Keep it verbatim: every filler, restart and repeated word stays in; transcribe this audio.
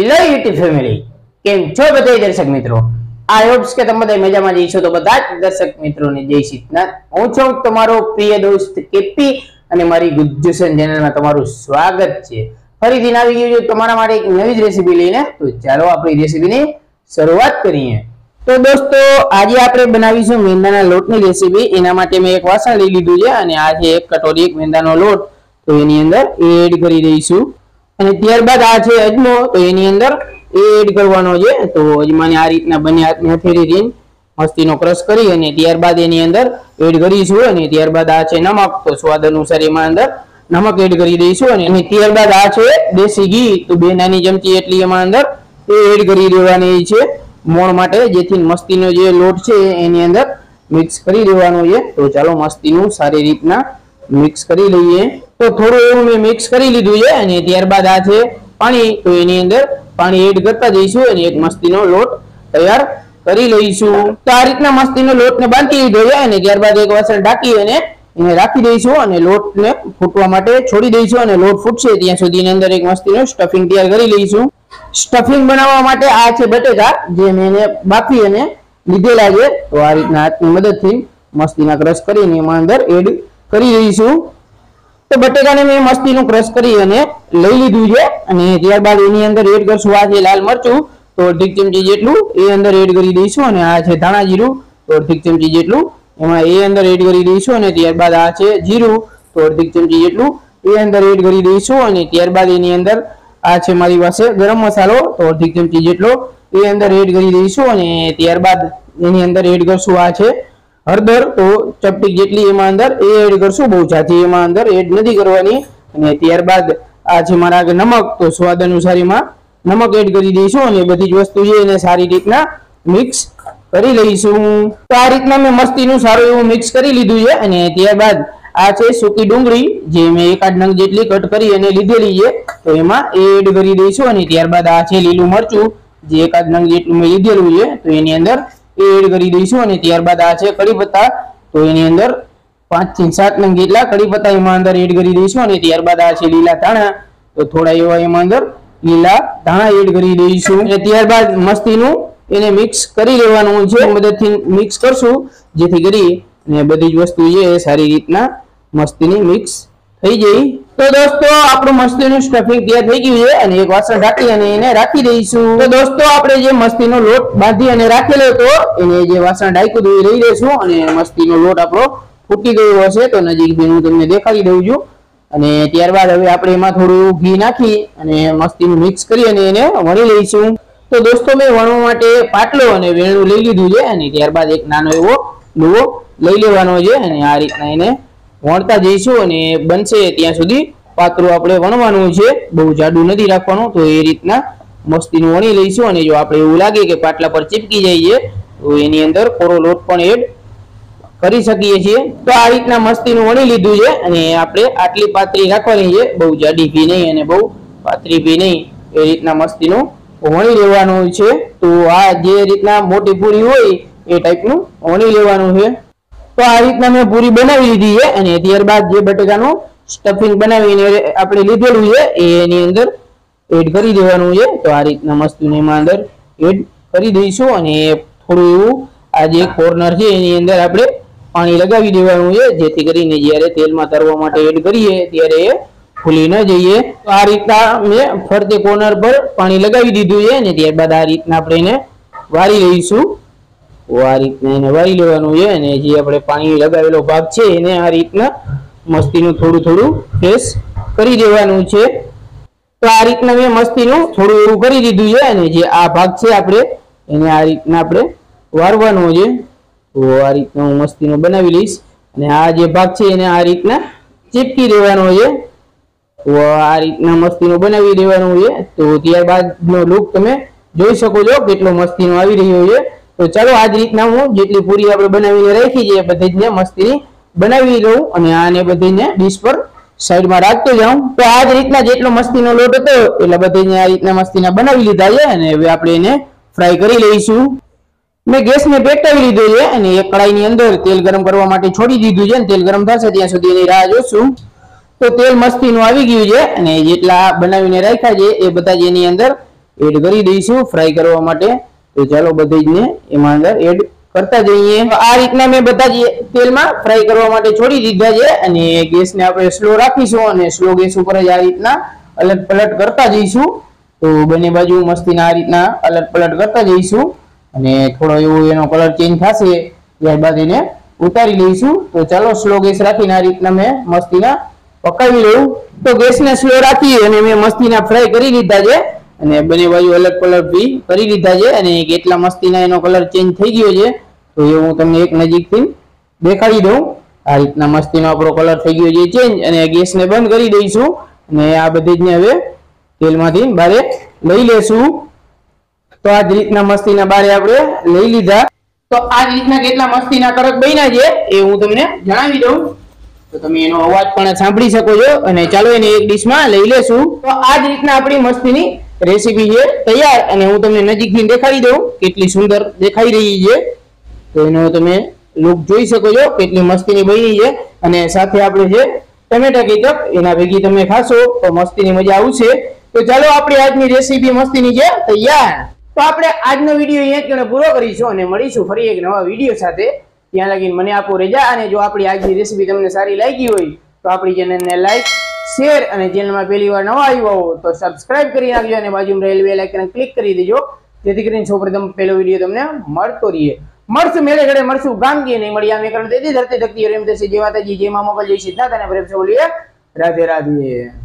Hello YouTube family, કેમ છો બધા દર્શક મિત્રો? આઈ હોપ્સ કે તમે બધા મજામાં જઈશો. તો બધા જ દર્શક મિત્રોને જય શીતનાથ. હું છું તમારો પ્રિય દોસ્ત કેપી અને મારી ગુજ્જુસન ચેનલમાં તમારું સ્વાગત છે. ફરીથી આવી ગયું છે તમારા માટે એક નવી જ રેસીપી લઈને. તો ચાલો આપણી રેસીપીની શરૂઆત કરીએ. તો દોસ્તો, આજે આપણે બનાવીશું મેંદાના લોટની રેસીપી. એના માટે મેં એક વાસણ લઈ લીધું છે અને આ છે એક કટોરી એક મેંદાનો લોટ. તો એની અંદર એડ કરી દઈશું અને ત્યારબાદ આ છે અજમો. તો એની અંદર એડ કરવાનો છે. તો અજમાને આ રીતના બંને હાથની હથેળીથી મસ્તીનો ક્રશ કરી અને ત્યારબાદ એની અંદર એડ કરીશું. અને ત્યારબાદ આ છે નમક. તો સ્વાદ અનુસાર એમાં અંદર નમક એડ કરી દઈશું. અને ત્યારબાદ આ છે દેશી ઘી. તો બે નાની ચમચી એટલી એમાં અંદર એડ કરી દેવાની છે મોણ માટે, જેથી મસ્તીનો જે લોટ છે એની અંદર મિક્સ કરી દેવાનો છે. તો ચાલો મસ્તીનું સારી રીતના મિક્સ કરી લઈએ. તો થોડું એવું મેં મિક્સ કરી લીધું છે અને ત્યારબાદ આ છે પાણી. તો એની અંદર પાણી એડ કરતા જઈશું અને એક મસ્તીનો લોટ તૈયાર કરી લઈશું. તો આ રીતના મસ્તીનો લોટને બાંધી લીધો છે અને ત્યારબાદ એક વાસણ ઢાંકી અને એને રાખી દઈશું અને લોટને ફૂટવા માટે છોડી દઈશું. અને લોટ ફૂટશે ત્યાં સુધી એની અંદર એક મસ્તીનો સ્ટફિંગ તૈયાર કરી લઈશું. સ્ટફિંગ બનાવવા માટે આ છે બટેકા, જે મેં એને બાફી અને લીધેલા છે. તો આ રીતના હાથની મદદથી મસ્તીના ક્રશ કરીને એમાં અંદર એડ કરી દઈશું. તો બટેકાને મેં મસ્તીનું ક્રશ કરી અને લઈ લીધું છે અને ત્યારબાદ એની અંદર એડ કરશું આ છે લાલ મરચું. તો અડધી ચમચી જેટલું એ અંદર એડ કરી દઈશું. અને આ છે ધાણા જીરું. તો અડધી ચમચી જેટલું એમાં એ અંદર એડ કરી દઈશું. અને ત્યારબાદ આ છે જીરું. તો અડધી ચમચી જેટલું એ અંદર એડ કરી દઈશું. અને ત્યારબાદ એની અંદર આ છે મારી પાસે ગરમ મસાલો. તો અડધી ચમચી જેટલો એ અંદર એડ કરી દઈશું. અને ત્યારબાદ એની અંદર એડ કરશું આ છે હળદર. તો ચપટી જેટલી એમાં અંદર એ એડ કરશું, બહુ જાજી એમાં અંદર એડ નથી કરવાની. અને ત્યારબાદ આ છે મારા નમક. તો સ્વાદ અનુસાર એમાં નમક એડ કરી દઈશું અને બધી જ વસ્તુ છે એને સારી રીતના મિક્સ કરી લઈશું. તો આ રીતના મેં મસ્તીનું સારું એવું મિક્સ કરી લીધું છે. અને ત્યારબાદ આ છે સૂકી ડુંગળી, જે મેં એકાદ નંગ જેટલી કટ કરી અને લીધેલી છે. તો એમાં એડ કરી દઈશું. અને ત્યારબાદ આ છે લીલું મરચું, જે એકાદ નંગ જેટલું મેં લીધેલું છે. તો એની અંદર એડ કરી દઈશું. અને ત્યારબાદ આ છે કડી પત્તા. તો એની અંદર પાંચ થી સાત નંગ જેટલા કડી પત્તા એમાં અંદર એડ કરી દઈશું. અને ત્યારબાદ આ છે લીલા ધાણા. તો થોડા એવા એમાં અંદર લીલા ધાણા એડ કરી દઈશું. અને ત્યારબાદ મસ્તીનું એને મિક્સ કરી લેવાનું છે. મદદથી મિક્સ કરશું જેથી કરી અને બધી જ વસ્તુ છે એ સારી રીતના મસ્તીની મિક્સ થઈ જાય. તો દોસ્તો, આપણું મસ્તીનું સ્ટફિંગ તૈયાર થઈ ગયું છે અને એક વાસણ ઢાંકી અને એને રાખી દઈશું. તો દોસ્તો, આપણે જે મસ્તીનો લોટ બાંધી અને રાખેલો હતો એને જે વાસણ ઢાંક્યું હતું એ લઈ લઈશું. અને મસ્તીનો લોટ આપણો ફૂટી ગયો હશે. તો નજીકથી હું તમને દેખાડી દઉં છું. અને ત્યારબાદ હવે આપણે એમાં થોડું ઘી નાખી અને મસ્તીનું મિક્સ કરી અને એને વણી લઈશું. તો દોસ્તો, મેં વણવા માટે પાટલો અને વેણું લઈ લીધું છે. અને ત્યારબાદ એક નાનો એવો લુવો લઈ લેવાનો છે અને આ રીતના એને વણતા જઈશું. અને બનશે ત્યાં સુધી પાતળું આપણે વણવાનું છે, બહુ જાડું નથી રાખવાનું. તો એ રીતના મસ્તીનું વણી લઈશું. અને જો આપણે એવું લાગે કે પાટલા પર ચીપકી જાય તો એની અંદર કોરો લોટ પણ એડ કરી શકીએ છીએ. તો આ રીતના મસ્તીનું વણી લીધું છે અને આપણે આટલી પાતળી રાખવાની છે, બહુ જાડી ભી નહીં અને બહુ પાતળી ભી નહીં. એ રીતના મસ્તીનું વણી લેવાનું છે. તો આ જે રીતના મોટી પૂરી હોય એ ટાઈપનું વણી લેવાનું છે. તો આ રીતના મેં પૂરી બનાવી લીધી છે. અને ત્યારબાદ જે બટેકાનું સ્ટફિંગ બનાવીને આપણે લીધેલું છે એની અંદર એડ કરી દેવાનું છે. તો આ રીતના મસ્તીને એમાં અંદર એડ કરી દઈશું. અને થોડું એવું આ જે કોર્નર છે એની અંદર આપણે પાણી લગાવી દેવાનું છે, જેથી કરીને જ્યારે તેલમાં તરવા માટે એડ કરીએ ત્યારે એ ફૂલી ન જઈએ. તો આ રીતના મેં ફરતે કોર્નર પર પાણી લગાવી દીધું છે. અને ત્યારબાદ આ રીતના આપણે એને વાળી લઈશું. આ રીતના એને વાળી લેવાનું છે. અને જે આપણે પાણી લગાવેલો ભાગ છે એને આ રીતના મસ્તીનું થોડું થોડું પ્રેસ કરી દેવાનું છે. તો આ રીતના મેં મસ્તીનું થોડું એવું કરી દીધું છે. અને જે આ ભાગ છે આપણે એને આ રીતના આપણે વાળવાનો છે. તો આ રીતના હું મસ્તીનું બનાવી લઈશ. અને આ જે ભાગ છે એને આ રીતના ચીપકી દેવાનો છે. તો આ રીતના મસ્તીનું બનાવી દેવાનું છે. તો ત્યારબાદનો લુક તમે જોઈ શકો છો કેટલો મસ્તીનો આવી રહ્યો છે. તો ચાલો આ જ રીતના હું જેટલી પૂરી આપણે બનાવીને રાખી છે બધી જ મસ્તીની બનાવી લઉં અને આને બધીને ડીશ પર સાઈડમાં રાખતો જાઉં. તો આ જ રીતના જેટલો મસ્તીનો લોટ હતો એટલે બધીને આ રીતના મસ્તીના બનાવી લીધા છે. અને હવે આપણે એને ફ્રાય કરી લઈશું. મેં ગેસને પેટાવી લીધો છે અને એક કડાઈની અંદર તેલ ગરમ કરવા માટે છોડી દીધું છે. અને તેલ ગરમ થશે ત્યાં સુધી એની રાહ જોશું. તો તેલ મસ્તીનું આવી ગયું છે અને જેટલા બનાવીને રાખ્યા છે એ બધા જ એની અંદર એડ કરી દઈશું ફ્રાય કરવા માટે. તો ચાલો બધી જ ને એમાં અંદર એડ કરતા જઈએ. આ રીતના મેં બધા જ તેલમાં ફ્રાય કરવા માટે છોડી દીધા છે અને ગેસને આપણે સ્લો રાખીશું અને સ્લો ગેસ ઉપર જ આ રીતના અલટ પલટ કરતા જઈશું. તો બંને બાજુ મસ્તીના આ રીતના અલટ પલટ કરતા જઈશું અને થોડો એવો એનો કલર ચેન્જ થશે ત્યારબાદ એને ઉતારી લઈશું. તો ચાલો સ્લો ગેસ રાખીને આ રીતના મેં મસ્તીના પકાવી લઉં. તો ગેસને સ્લો રાખી અને મેં મસ્તીના ફ્રાય કરી લીધા છે અને બંને બાજુ અલગ કલર બી કરી લીધા છે અને કેટલા મસ્તીના એનો કલર ચેન્જ થઈ ગયો છે. તો એ હું તમને એક નજીકથી દેખાડી દઉં. આ રીતના મસ્તીનો આપણો કલર થઈ ગયો છે ચેન્જ અને ગેસને બંધ કરી દઈશું અને આ બધી જ ને હવે તેલમાંથી બહાર લઈ લેશું. તો આ જ રીતના મસ્તીના બહાર આપણે લઈ લીધા. તો આ જ રીતના કેટલા મસ્તીના કડક બન્યા છે એ હું તમને જણાવી દઉં. તો તમે એનો અવાજ પણ સાંભળી શકો છો અને ચાલો એને એક ડીશમાં લઈ લેશું. તો આ જ રીતના આપણી મસ્તીની રેસીપી છે તૈયાર અને હું તમને નજીકથી દેખાડી દઉં કેટલી સુંદર દેખાઈ રહી છે. તો એનો તમે લુક જોઈ શકો છો કેટલી મસ્તીની બની છે અને સાથે આપણે જે ટમેટા કેચપ એના ભેગી તમે ખાશો તો મસ્તીની મજા આવશે. તો ચાલો આપણી આજની રેસીપી મસ્તીની છે તૈયાર. તો આપણે આજનો વિડીયો અહીંયા જ પૂરો કરીશું અને મળીશું ફરી એક નવા વિડીયો સાથે. ત્યાં લગીને મને આપો રજા અને જો આપણી આજની રેસીપી તમને સારી લાગી હોય તો આપણી ચેનલને લાઈક શેર અને ચેનલમાં પહેલી વાર નવા આવ્યા હો તો સબસ્ક્રાઇબ કરી નાખજો અને બાજુમાં રહેલ બેલ આઇકન ક્લિક કરી દેજો જેથી કરીને સૌપ્રથમ પહેલો વિડીયો તમને મળતો રહે. મળશું મેળે ઘડે મળશું ગામ ગીએ નહીં મળી આમે કારણ તેથી ધરતી ધકતી રેમ થશે. જય માતાજી જય મા મોગલ જય સિદ્ધાર્થ અને પ્રેમ બોલીએ રાધે રાધે.